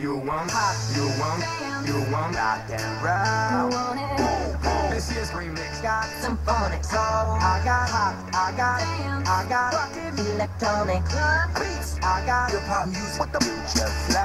You want hot, you want rock and roll. You want it. This year's remix Got symphonic soul. I got hot, Dance. I got rockin' Electronic club beats. I got hip hop music with the future fly.